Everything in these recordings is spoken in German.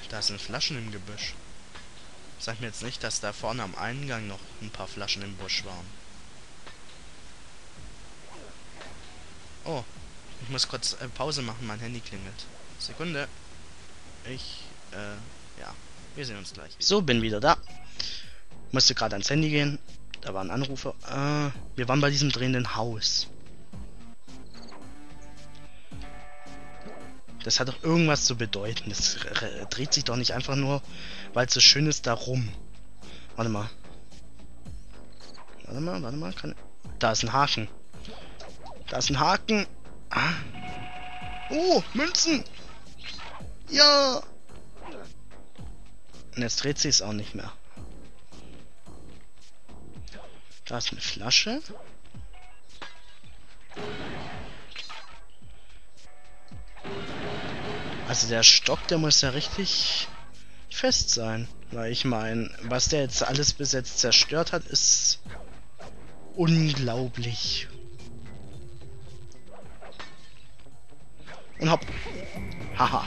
Da sind Flaschen im Gebüsch. Sag mir jetzt nicht, dass da vorne am Eingang noch ein paar Flaschen im Busch waren. Oh, ich muss kurz Pause machen, mein Handy klingelt. Sekunde. Ja, wir sehen uns gleich wieder. So, bin wieder da. Musste gerade ans Handy gehen. Da war ein Anrufer. Wir waren bei diesem drehenden Haus. Das hat doch irgendwas zu bedeuten. Das dreht sich doch nicht einfach nur, weil es so schön ist, da rum. Warte mal. Warte mal. Da ist ein Haken. Da ist ein Haken. Ah. Oh, Münzen. Ja. Und jetzt dreht sie es auch nicht mehr. Da ist eine Flasche. Also der Stock, der muss ja richtig fest sein. Weil ich meine, was der jetzt alles bis jetzt zerstört hat, ist unglaublich. Und hopp. Haha.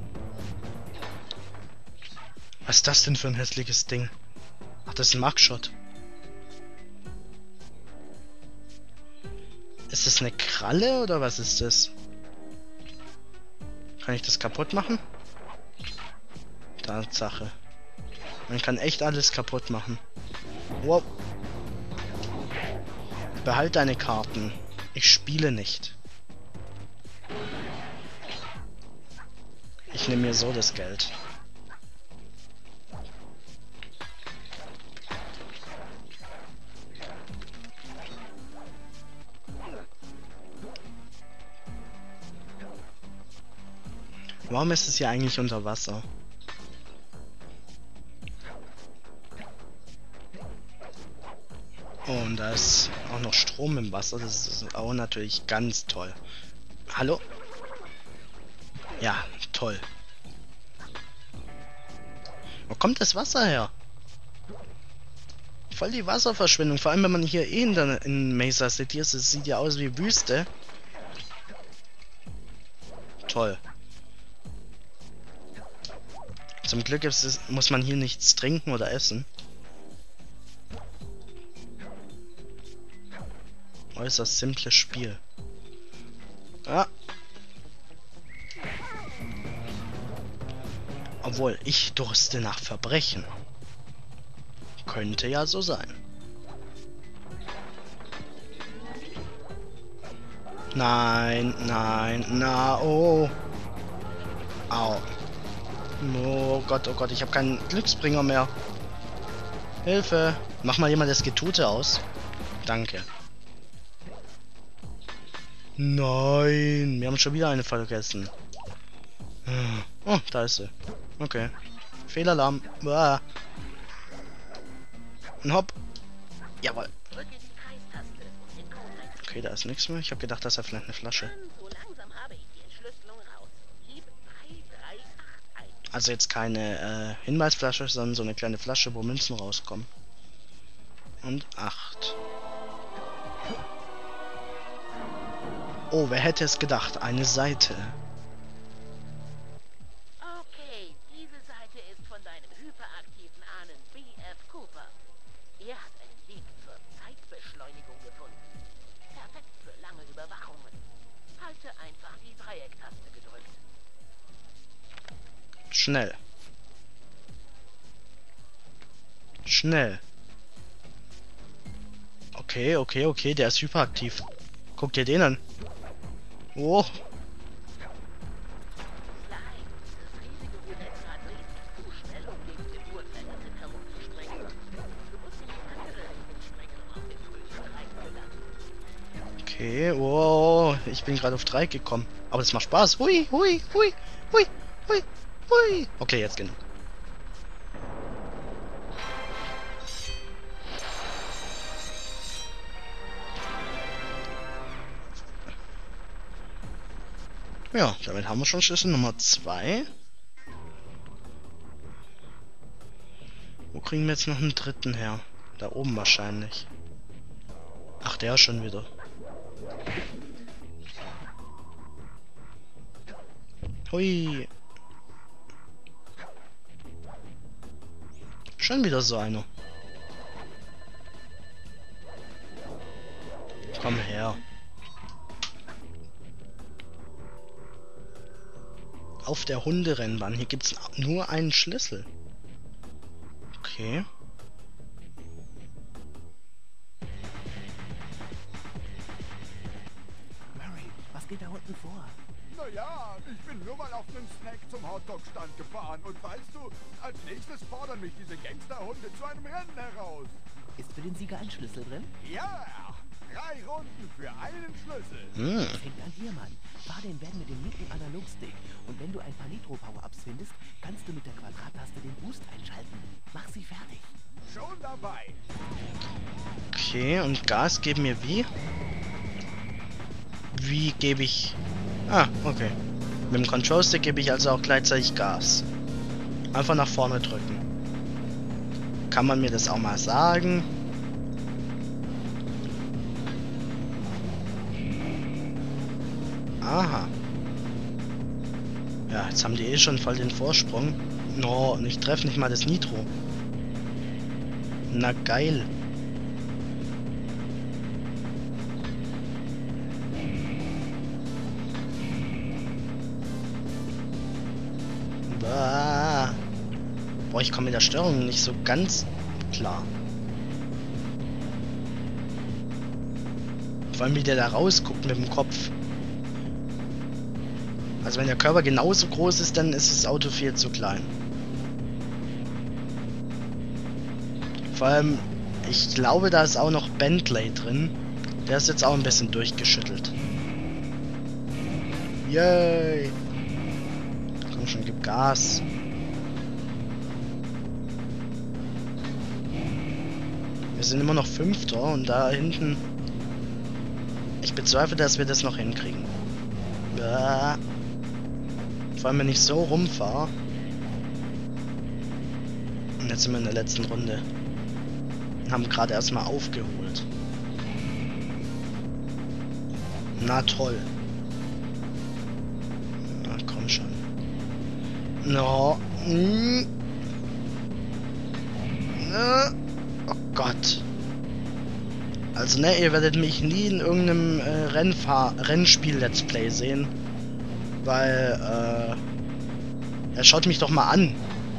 Was ist das denn für ein hässliches Ding? Ach, das ist ein Mugshot. Ist das eine Kralle oder was ist das? Kann ich das kaputt machen? Tatsache. Man kann echt alles kaputt machen. Wow. Behalt deine Karten. Ich spiele nicht. Ich nehme mir so das Geld. Warum ist es hier eigentlich unter Wasser? Oh, und da ist auch noch Strom im Wasser. Das ist auch natürlich ganz toll. Hallo? Ja, toll. Wo kommt das Wasser her? Voll die Wasserverschwendung. Vor allem, wenn man hier in Mesa City ist. Es sieht ja aus wie Wüste. Toll. Zum Glück muss man hier nichts trinken oder essen. Äußerst simples Spiel. Ah. Obwohl, ich durste nach Verbrechen. Könnte ja so sein. Nein, na, oh. Au. Oh Gott, ich habe keinen Glücksbringer mehr. Hilfe. Mach mal jemand das Getute aus. Danke. Nein, wir haben schon wieder eine vergessen. Oh, da ist sie. Okay. Fehlalarm. Uah. Und hopp. Jawohl. Okay, da ist nichts mehr. Ich habe gedacht, das ist vielleicht eine Flasche. Also jetzt keine Hinweisflasche, sondern so eine kleine Flasche, wo Münzen rauskommen. Und 8. Oh, wer hätte es gedacht? Eine Seite. Okay, diese Seite ist von deinem hyperaktiven Ahnen B.F. Cooper. Er hat einen Weg zur Zeitbeschleunigung gefunden. Perfekt für lange Überwachungen. Halte einfach die Dreiecktaste gedrückt. Schnell. Schnell. Okay, der ist hyperaktiv. Guck dir den an. Oh. Okay, wow, ich bin gerade auf 3 gekommen. Aber das macht Spaß. Hui. Okay, jetzt genug. Ja, damit haben wir schon Schlüssel Nummer 2. Wo kriegen wir jetzt noch einen dritten her? Da oben wahrscheinlich. Ach, der schon wieder. Hui. Schon wieder so einer. Komm her. Auf der Hunderennbahn. Hier gibt's nur einen Schlüssel. Okay. Murray, was geht da unten vor? Naja, ich bin nur mal auf einen Snack zum Hotdog-Stand gefahren und weißt du, als nächstes fordern mich diese Gangsterhunde zu einem Rennen heraus. Ist für den Sieger ein Schlüssel drin? Ja, 3 Runden für einen Schlüssel. Das hängt an dir, Mann. Fahr den Van mit dem linken Analogstick. Und wenn du ein paar Nitro-Power-Ups findest, kannst du mit der Quadrat-Taste den Boost einschalten. Mach sie fertig. Schon dabei. Okay, und Gas geben wir wie? Wie gebe ich... Ah, okay. Mit dem Control-Stick gebe ich also auch gleichzeitig Gas. Einfach nach vorne drücken. Kann man mir das auch mal sagen? Aha. Ja, jetzt haben die eh schon voll den Vorsprung. No, und ich treffe nicht mal das Nitro. Na geil. Bah. Boah, ich komme mit der Steuerung nicht so ganz klar. Vor allem wie der da rausguckt mit dem Kopf. Also wenn der Körper genauso groß ist, dann ist das Auto viel zu klein. Vor allem, ich glaube, da ist auch noch Bentley drin. Der ist jetzt auch ein bisschen durchgeschüttelt. Yay! Komm schon, gib Gas. Wir sind immer noch Fünfter und da hinten... Ich bezweifle, dass wir das noch hinkriegen. Ja. Vor allem, wenn ich so rumfahre. Und jetzt sind wir in der letzten Runde. Und haben gerade erstmal aufgeholt. Na toll. Na komm schon. No. Oh Gott. Also ne, ihr werdet mich nie in irgendeinem Rennspiel-Let's Play sehen. Weil, er schaut mich doch mal an.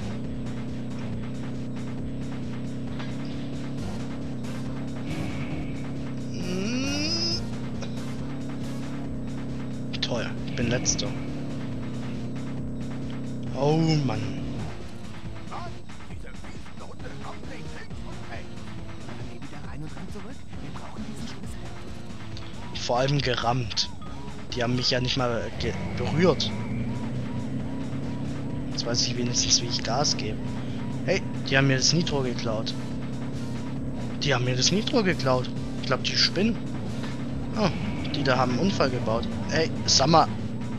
Toll, ich bin letzter. Oh Mann. Mann, diese fiesen Hunde kommen nicht links und rechts. Dann geh wieder rein und ran zurück. Wir brauchen diesen Schlüssel. Vor allem gerammt. Die haben mich ja nicht mal berührt. Jetzt weiß ich wenigstens, wie ich Gas gebe. Hey, die haben mir das Nitro geklaut. Die haben mir das Nitro geklaut. Ich glaube, die spinnen. Oh, die da haben einen Unfall gebaut. Ey, sag mal.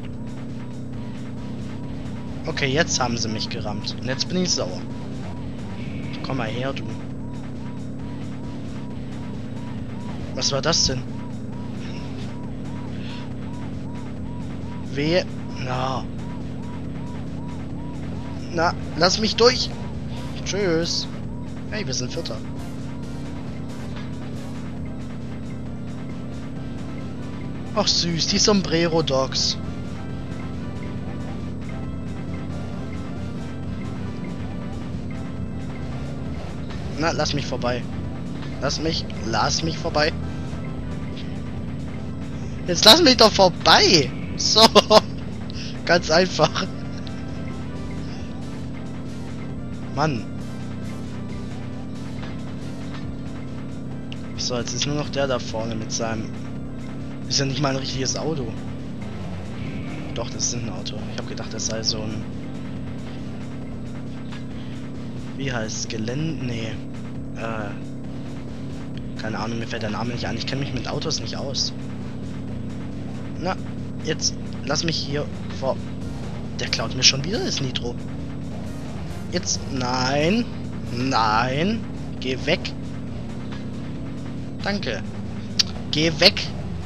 Okay, jetzt haben sie mich gerammt. Und jetzt bin ich sauer. Komm mal her, du. Was war das denn? Wehe. Na, lass mich durch. Tschüss. Hey, wir sind Vierter. Ach süß, die Sombrero Dogs. Na, lass mich vorbei. Lass mich vorbei. Jetzt lass mich doch vorbei. So. Ganz einfach. Mann. So, jetzt ist nur noch der da vorne mit seinem... Ist ja nicht mal ein richtiges Auto. Doch, das ist ein Auto. Ich habe gedacht, das sei so ein... Wie heißt es? Gelände? Nee. Keine Ahnung, mir fällt der Name nicht ein. Ich kenne mich mit Autos nicht aus. Na, jetzt lass mich hier vor... Der klaut mir schon wieder das Nitro. Jetzt... Nein. Nein. Geh weg. Danke. Geh weg.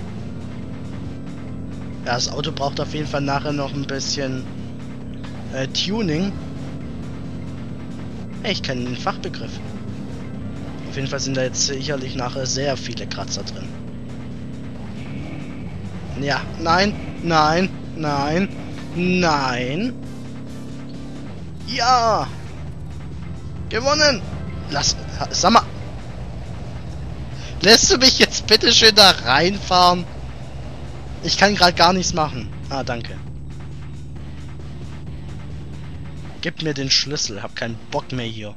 Ja, das Auto braucht auf jeden Fall nachher noch ein bisschen Tuning. Hey, ich kenne den Fachbegriff. Auf jeden Fall sind da jetzt sicherlich nachher sehr viele Kratzer drin. Ja, nein, nein, nein, nein. Ja! Gewonnen! Sag mal. Lässt du mich jetzt bitte schön da reinfahren? Ich kann gerade gar nichts machen. Ah, danke. Gib mir den Schlüssel, hab keinen Bock mehr hier.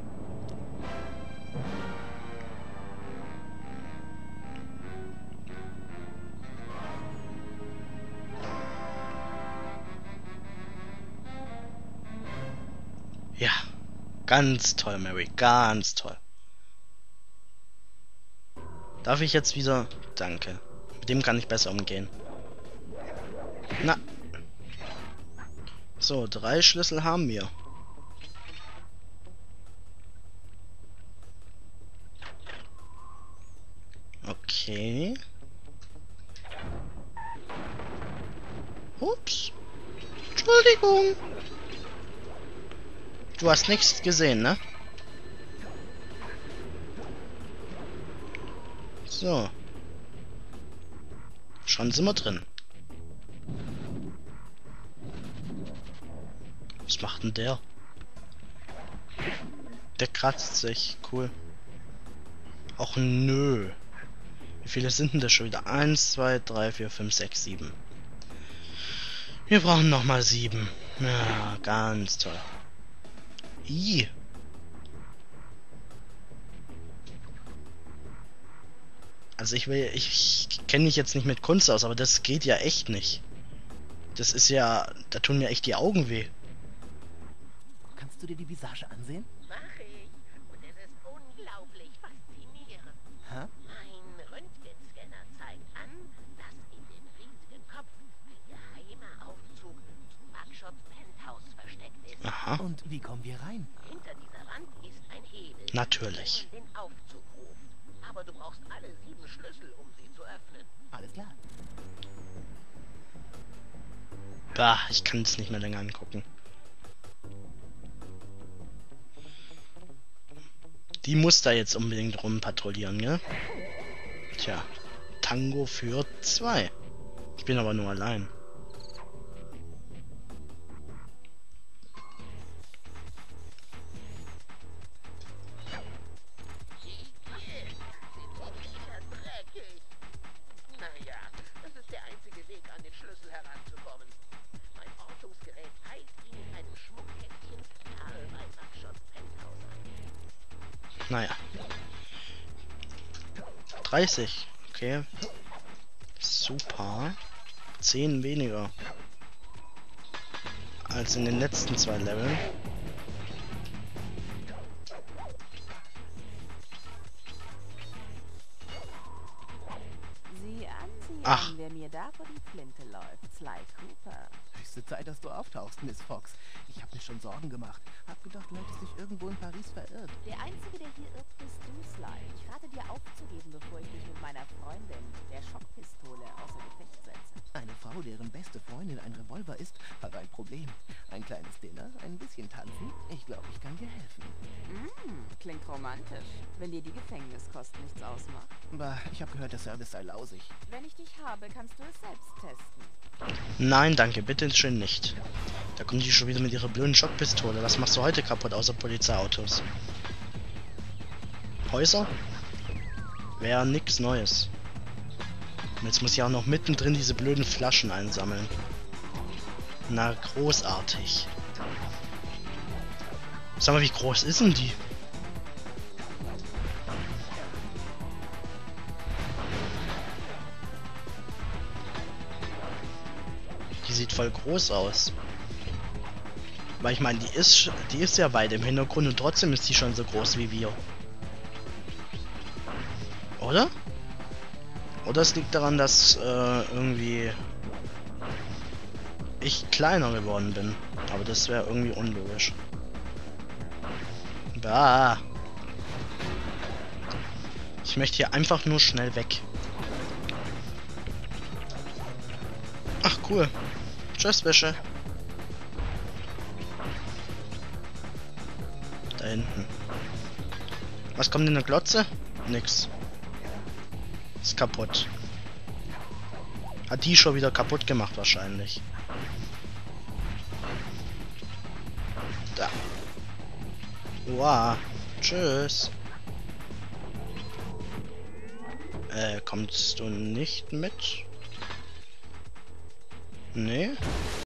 Ja, ganz toll, Mary, ganz toll. Darf ich jetzt wieder... Danke. Mit dem kann ich besser umgehen. Na. So, 3 Schlüssel haben wir. Okay. Ups. Entschuldigung. Du hast nichts gesehen, ne? So. Schon sind wir drin. Was macht denn der? Der kratzt sich. Cool. Och nö. Wie viele sind denn das schon wieder? 1, 2, 3, 4, 5, 6, 7. Wir brauchen nochmal 7. Ja, ganz toll. I. Also ich kenne mich jetzt nicht mit Kunst aus, aber das geht ja echt nicht. Das ist ja, da tun mir echt die Augen weh. Kannst du dir die Visage ansehen? Mach ich. Und es ist unglaublich faszinierend. Hä? Mein Röntgenscanner zeigt an, dass in dem riesigen Kopf ein geheimer Aufzug zum Bugshots Penthouse versteckt ist. Aha, Und wie kommen wir rein? Hinter dieser Wand ist ein Hebel, natürlich. der den Aufzug ruft. Aber du brauchst alle 7 Schlüssel, um sie zu öffnen. Alles klar. Bah, ich kann es nicht mehr länger angucken. Die muss da jetzt unbedingt rumpatrouillieren, gell? Tja, Tango für 2. Ich bin aber nur allein. Naja, das ist der einzige Weg, an den Schlüssel heranzukommen. Mein Ortungsgerät zeigt ihn in einem Schmuckkästchen nahe bei Bugshots Penthouse an. Naja. 30. Okay. Super. 10 weniger. Als in den letzten 2 Leveln. Sieh an, Ach. wer mir da vor die Flinte läuft. Sly Cooper. Höchste Zeit, dass du auftauchst, Miss Fox. Ich habe mir schon Sorgen gemacht. Hab gedacht, du hättest dich irgendwo in Paris verirrt. Der Einzige, der hier irrt, bist du, Sly. Ich rate dir aufzugeben, bevor ich dich mit meiner Freundin, der Schockpistole, außer Gefecht setze. Eine Frau, deren beste Freundin ein Revolver ist, hat ein Problem. Ein kleines Dinner, ein bisschen tanzen. Ich glaube, ich kann dir helfen. Klingt romantisch, wenn dir die Gefängniskost nichts ausmacht. Aber ich habe gehört, der Service sei lausig. Wenn ich dich habe, kannst du es selbst testen. Nein, danke, bitte schön nicht. Da kommt die schon wieder mit ihrer blöden Schockpistole. Was machst du heute kaputt, außer Polizeiautos? Häuser? Wäre nix Neues. Und jetzt muss ich auch noch mittendrin diese blöden Flaschen einsammeln. Na, großartig. Sag mal, wie groß ist denn die? Die sieht voll groß aus. Weil ich meine, die ist ja weit im Hintergrund und trotzdem ist die schon so groß wie wir. Oder? Oder es liegt daran, dass irgendwie ich kleiner geworden bin. Aber das wäre irgendwie unlogisch. Bah. Ich möchte hier einfach nur schnell weg. Ach cool. Tschüss, Wäsche. Da hinten. Was kommt in der Glotze? Nix. Ist kaputt. Hat die schon wieder kaputt gemacht wahrscheinlich. Da. Wow. Tschüss. Kommst du nicht mit? Nee?